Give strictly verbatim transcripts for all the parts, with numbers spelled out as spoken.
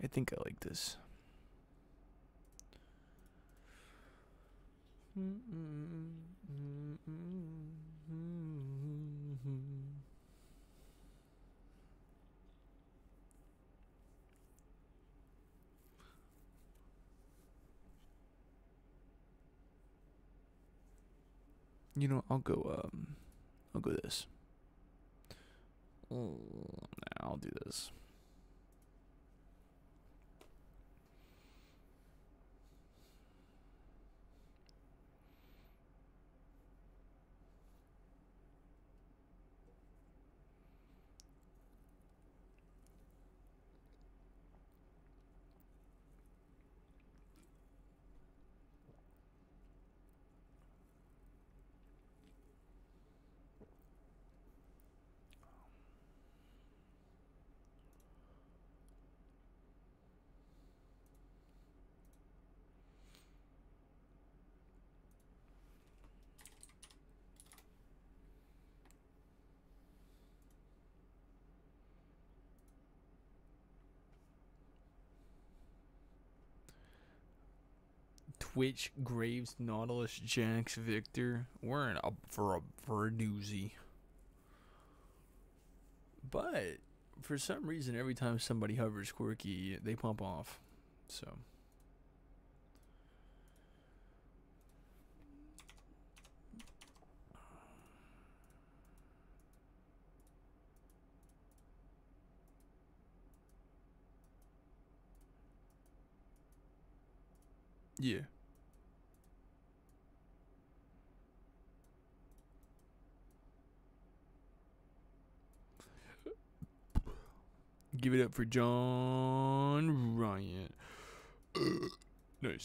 I think I like this. You know, I'll go. Um, I'll go this. Oh, nah, I'll do this. Twitch, Graves, Nautilus, Jax, Victor. We're in up for a for a doozy. But for some reason, every time somebody hovers Quirky, they pump off. So. Yeah. Give it up for John Ryan. Nice.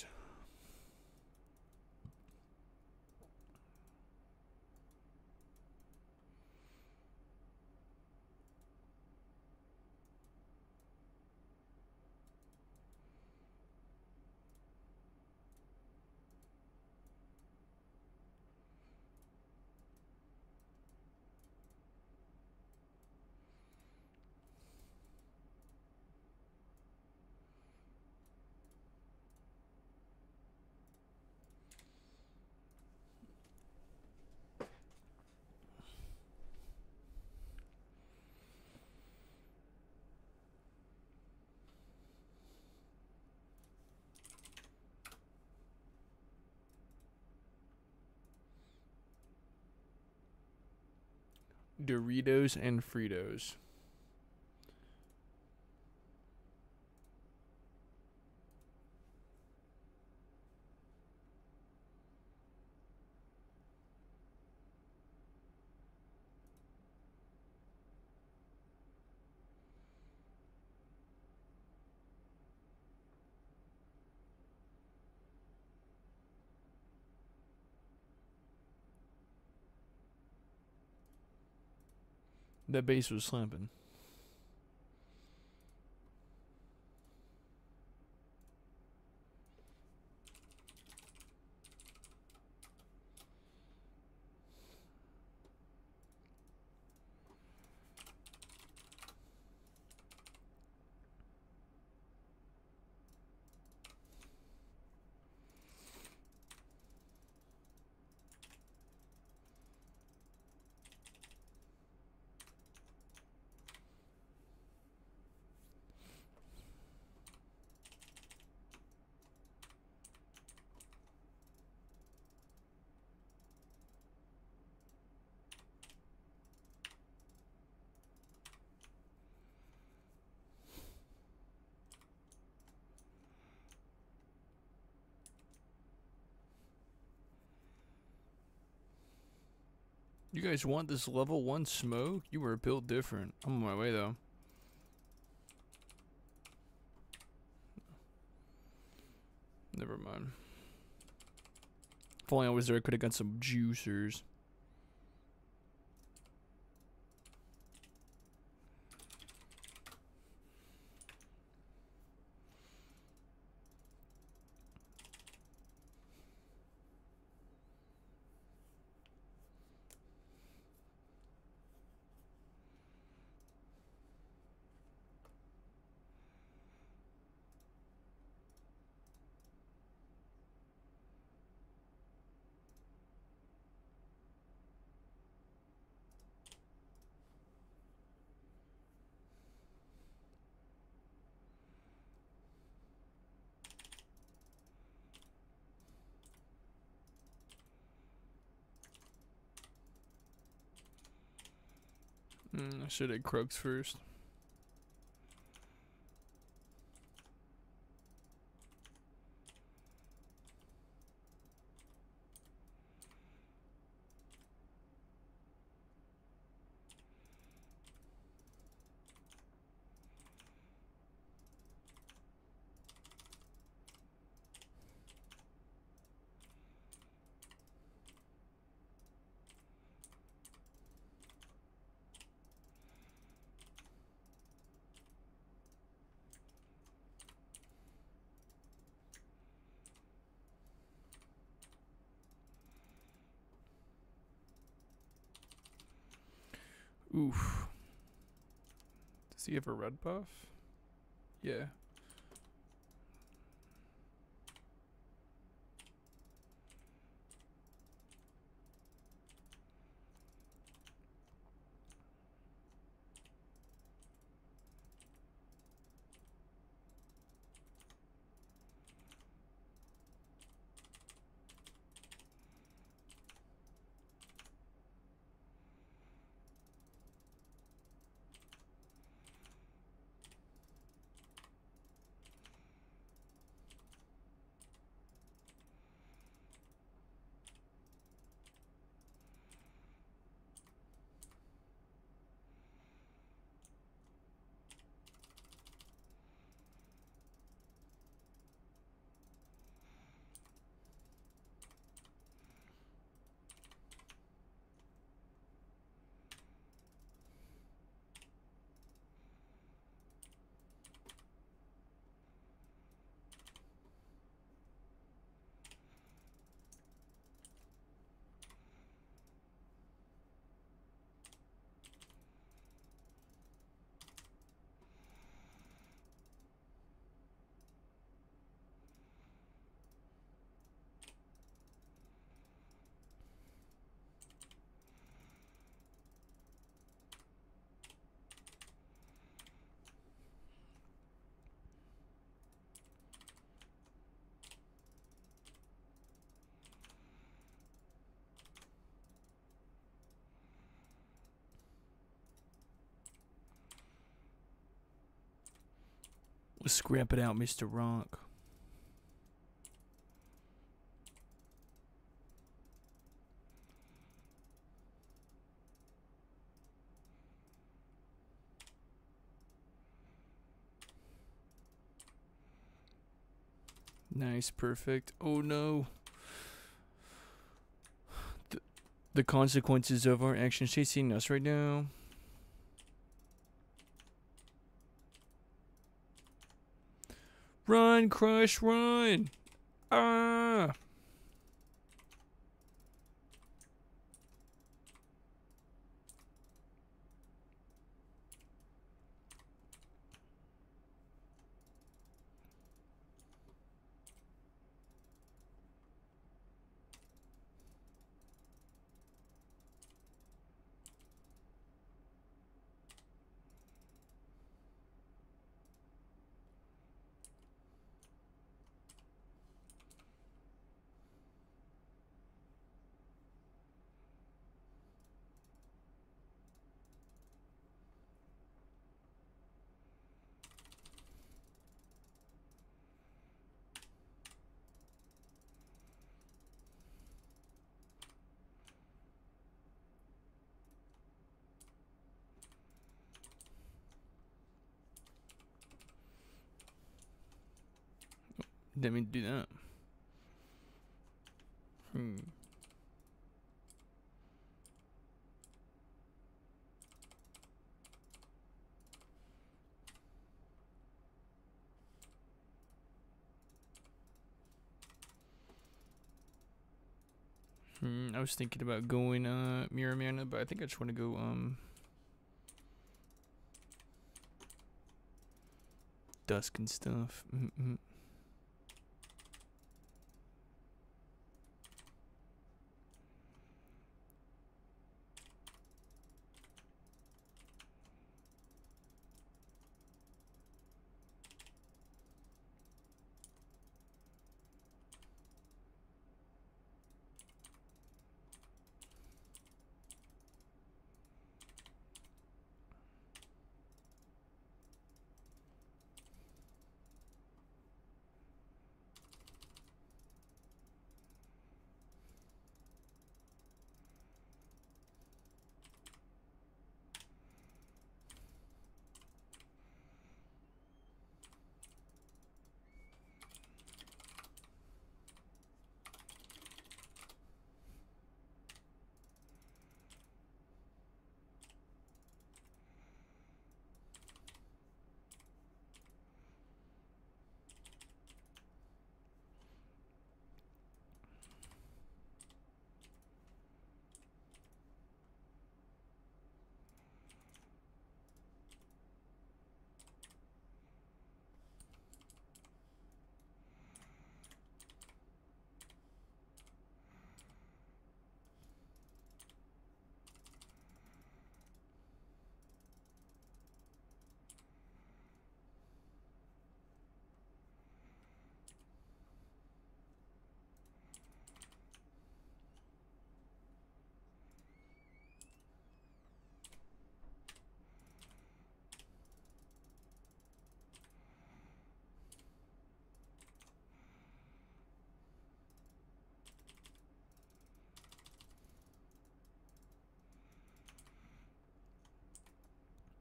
Doritos and Fritos. That bass was slapping. You guys want this level one smoke? You were built different. I'm on my way though. Never mind. If only I was there, I could have got some juicers. Hmm, I should have Krugs first. Oof. Does he have a red buff? Yeah. Let's scrap it out, Mister Rock. Nice, perfect. Oh no. The, the consequences of our actions chasing us right now. Run, Crush, run! Ah! Didn't mean to do that. Hmm. Hmm. I was thinking about going uh Mirror Mana, but I think I just want to go um Dusk and stuff. Mm-hmm.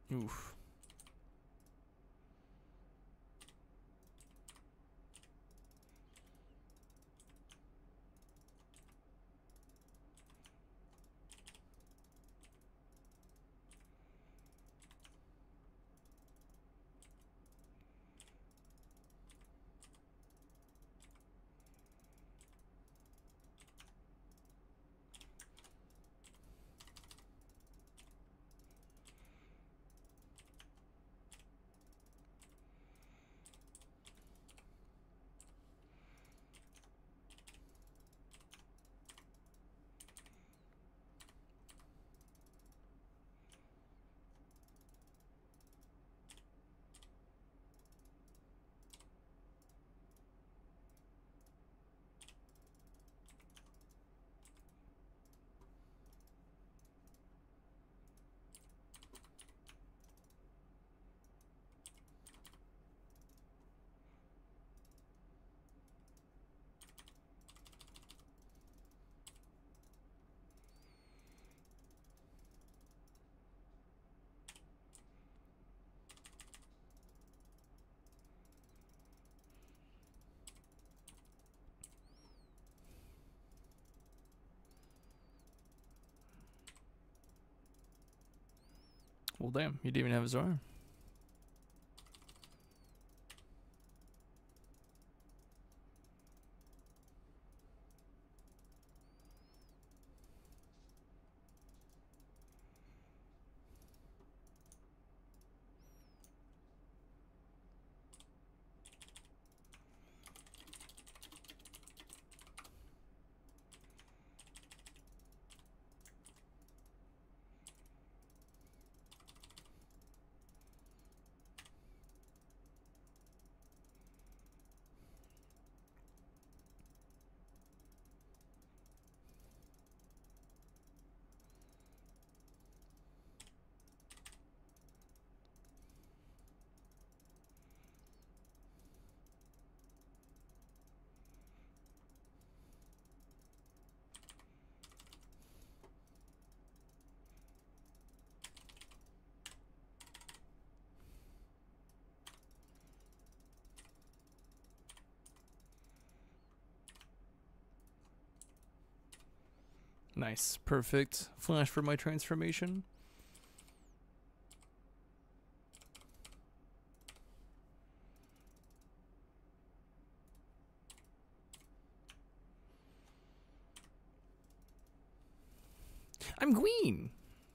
Oof. Well, damn, he didn't even have his arm. Nice. Perfect. Flash for my transformation. I'm green.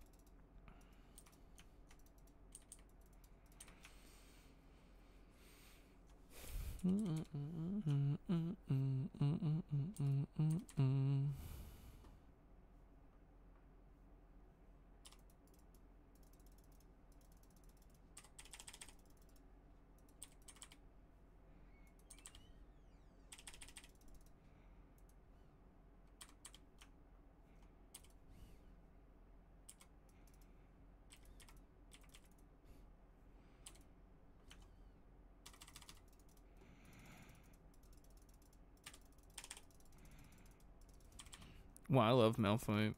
Wow, I love Malphite.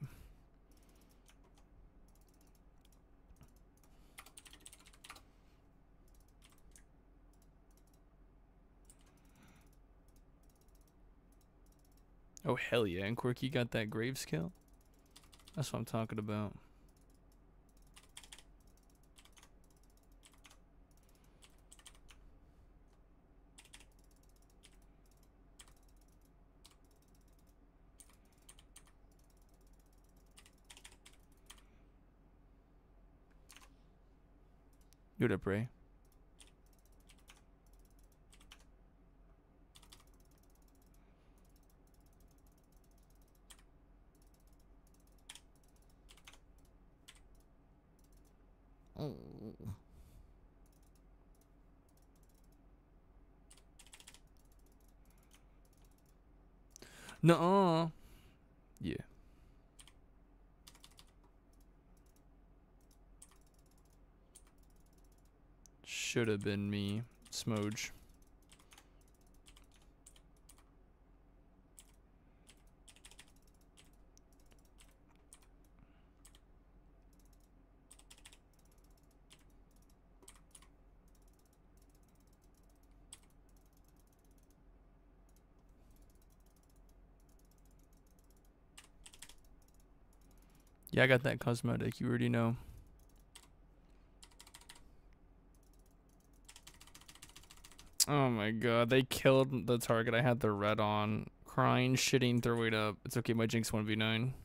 Oh, hell yeah. And Quirky got that Graves kill? That's what I'm talking about. What up, Ray? Oh. Nuh-uh. Yeah. Should have been me, Smoge. Yeah, I got that cosmetic. You already know. Oh my god, they killed the target I had the red on. Crying, shitting, throwing up. It's okay, my Jinx one v nine.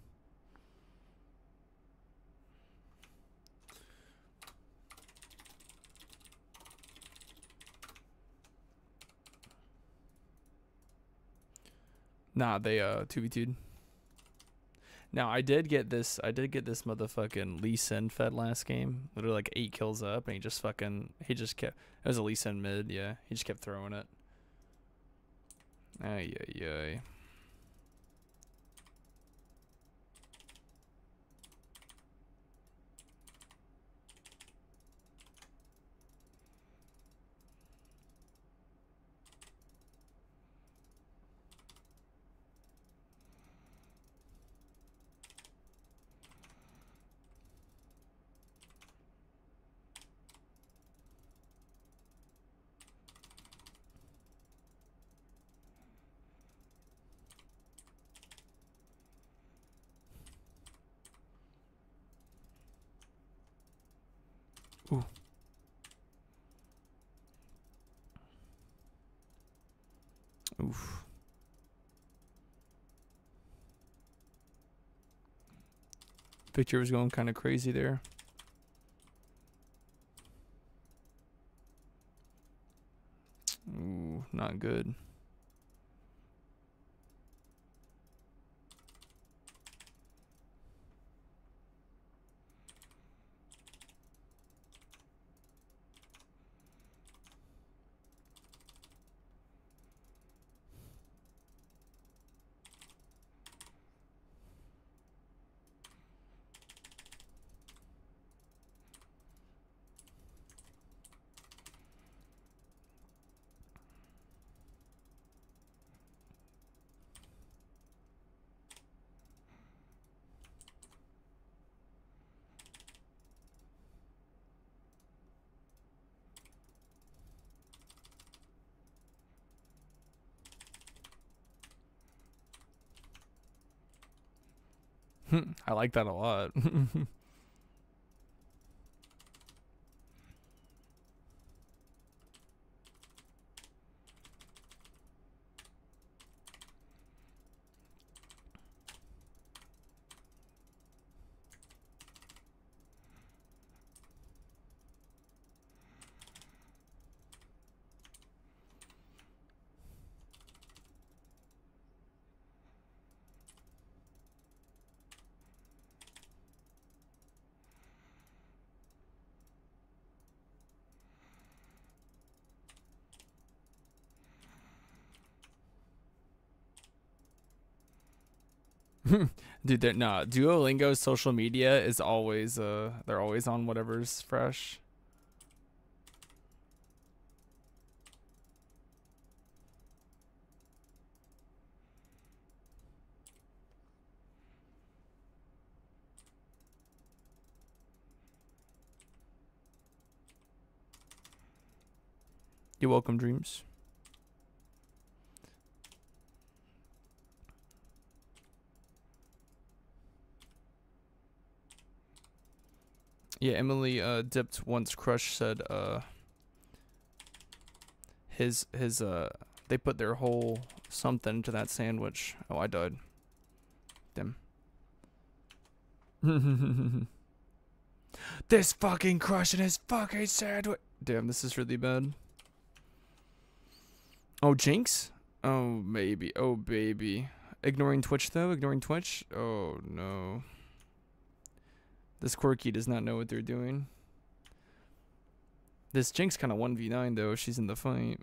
Nah, they uh two v two'd. Now I did get this I did get this motherfucking Lee Sin fed last game. Literally like eight kills up and he just fucking he just kept it was a Lee Sin mid, yeah. He just kept throwing it. Ay ay ay. Ooh. Oof. Victor was going kind of crazy there. Ooh, not good. I like that a lot. Dude, they're nah, Duolingo's social media is always uh they're always on whatever's fresh. You're welcome, Dreams. Yeah, Emily uh dipped once Crush said uh his his uh they put their whole something into that sandwich. Oh, I died. Damn. This fucking Crush and his fucking sandwich. Damn, this is really bad. Oh, Jinx? Oh, maybe. Oh, baby. Ignoring Twitch, though? Ignoring Twitch? Oh, no. This Quirky does not know what they're doing. This Jinx kind of one v nine, though. She's in the fight.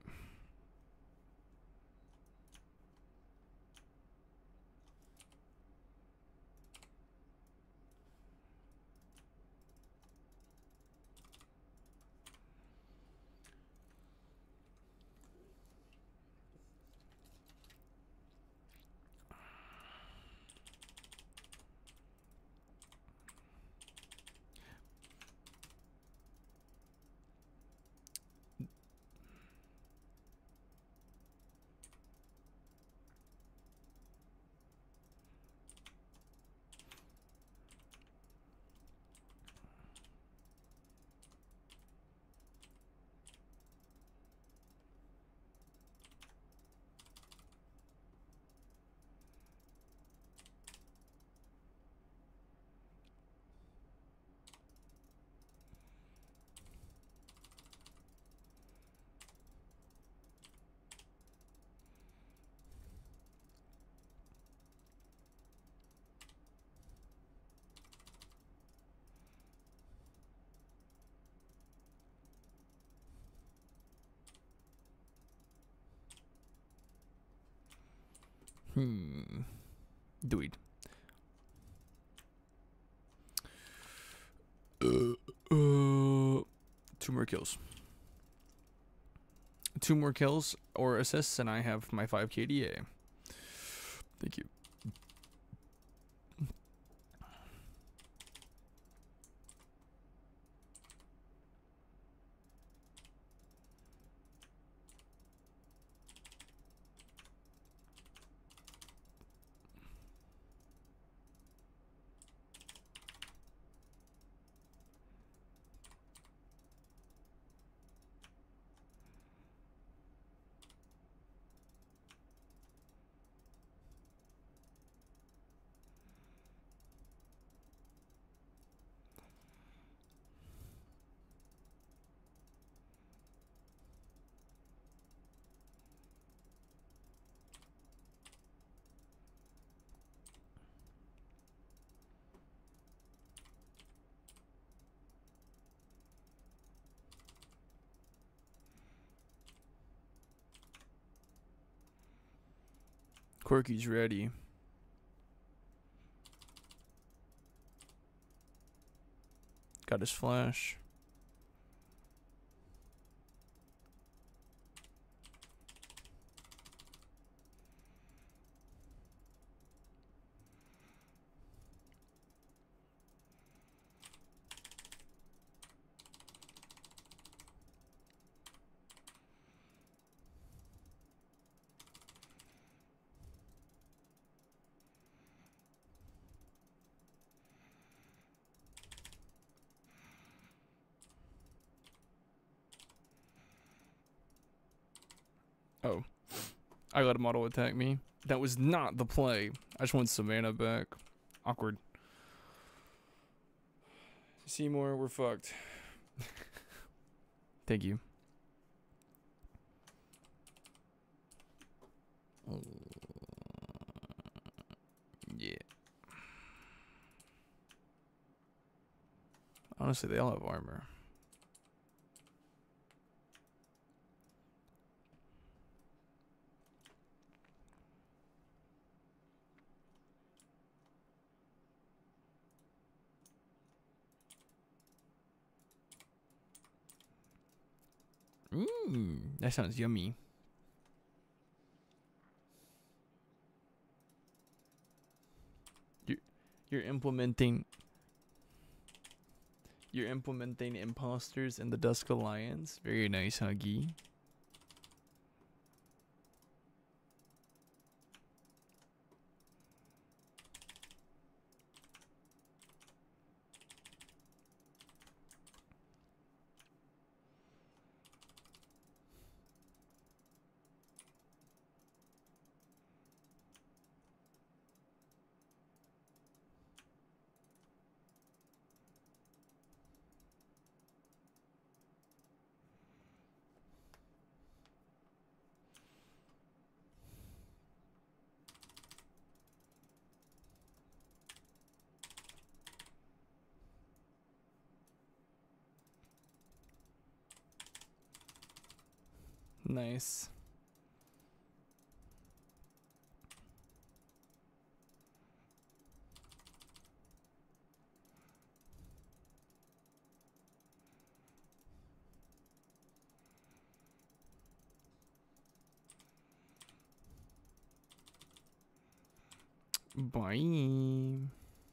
Hmm. Do it. Uh, uh, two more kills. Two more kills or assists, and I have my five K D A. Thank you. Quirky's ready. Got his flash. Oh. I let him auto attack me. That was not the play. I just want Savannah back. Awkward. Seymour, we're fucked. Thank you. Yeah. Honestly, they all have armor. Mmm, that sounds yummy. You're, you're implementing... You're implementing imposters in the Dusk Alliance. Very nice, Huggy. Nice. Bye.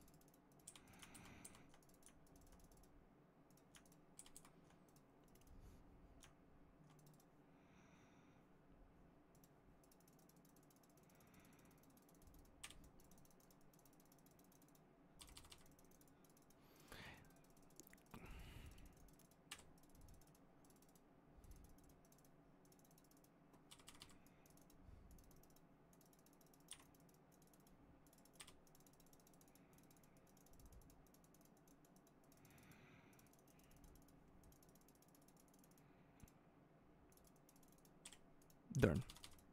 Darn.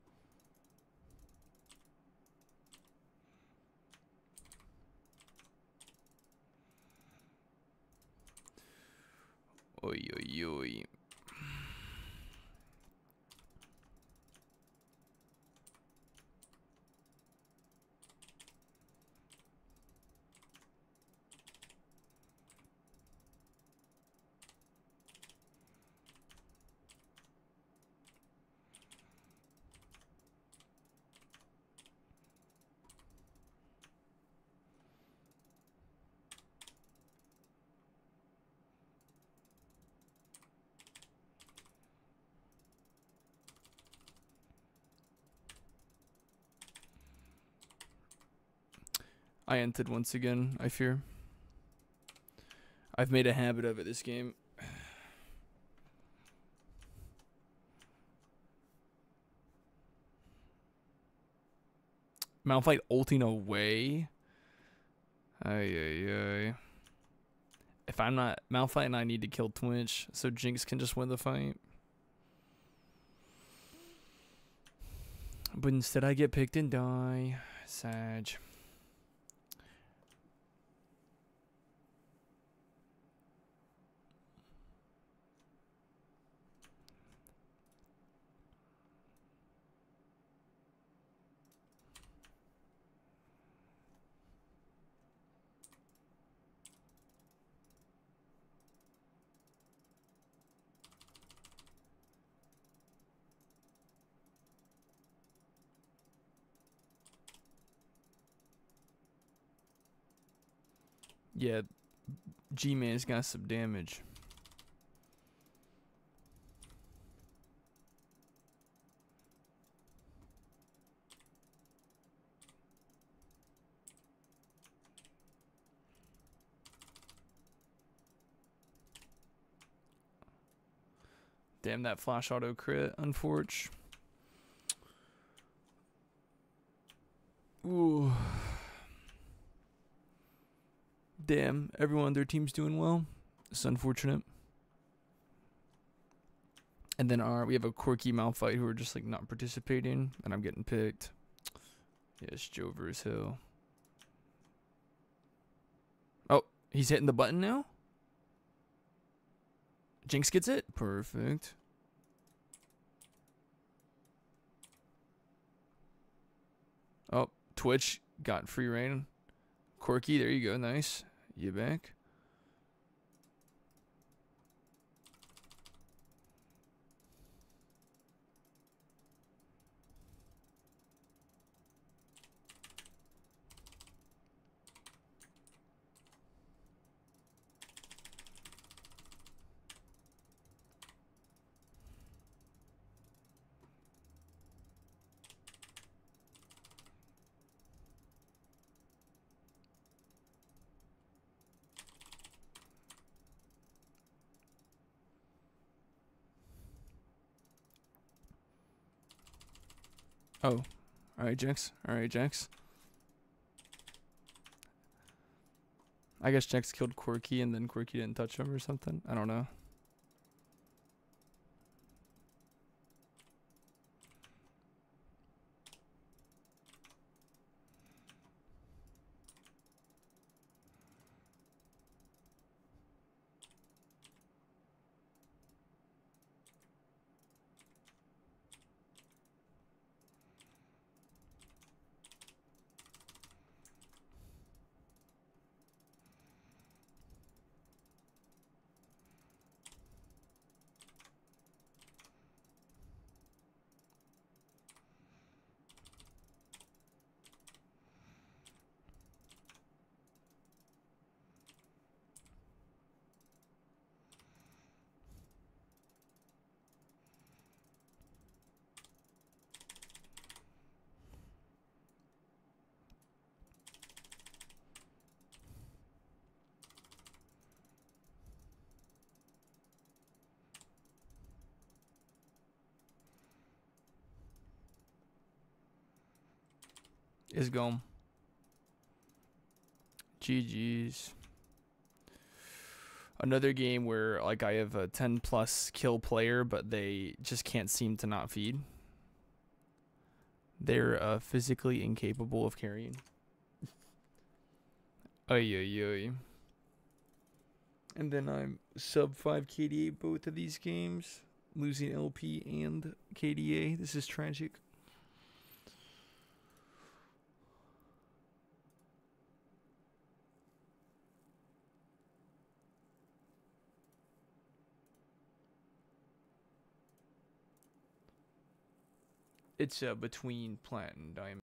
Oi, oi, oi. I entered once again, I fear. I've made a habit of it this game. Malphite ulting away. Ay, ay, ay. If I'm not Malphite and I need to kill Twitch so Jinx can just win the fight. But instead I get picked and die. Sag. Yeah, G-Man's got some damage. Damn, that flash auto crit, unfortunate. Ooh. Damn, everyone on their team's doing well. It's unfortunate. And then our we have a quirky Malphite who are just like not participating, and I'm getting picked. Yes, Jover's Hill. Oh, he's hitting the button now? Jinx gets it? Perfect. Oh, Twitch got free reign. Quirky, there you go, nice. You back? Oh, alright, Jax. Alright, Jax. I guess Jax killed Quirky and then Quirky didn't touch him or something. I don't know. Is gone. G G's. Another game where like I have a ten plus kill player, but they just can't seem to not feed. They're uh, physically incapable of carrying. Ay ay ay. And then I'm sub five K D A both of these games, losing L P and K D A. This is tragic. It's uh, between plat and diamond.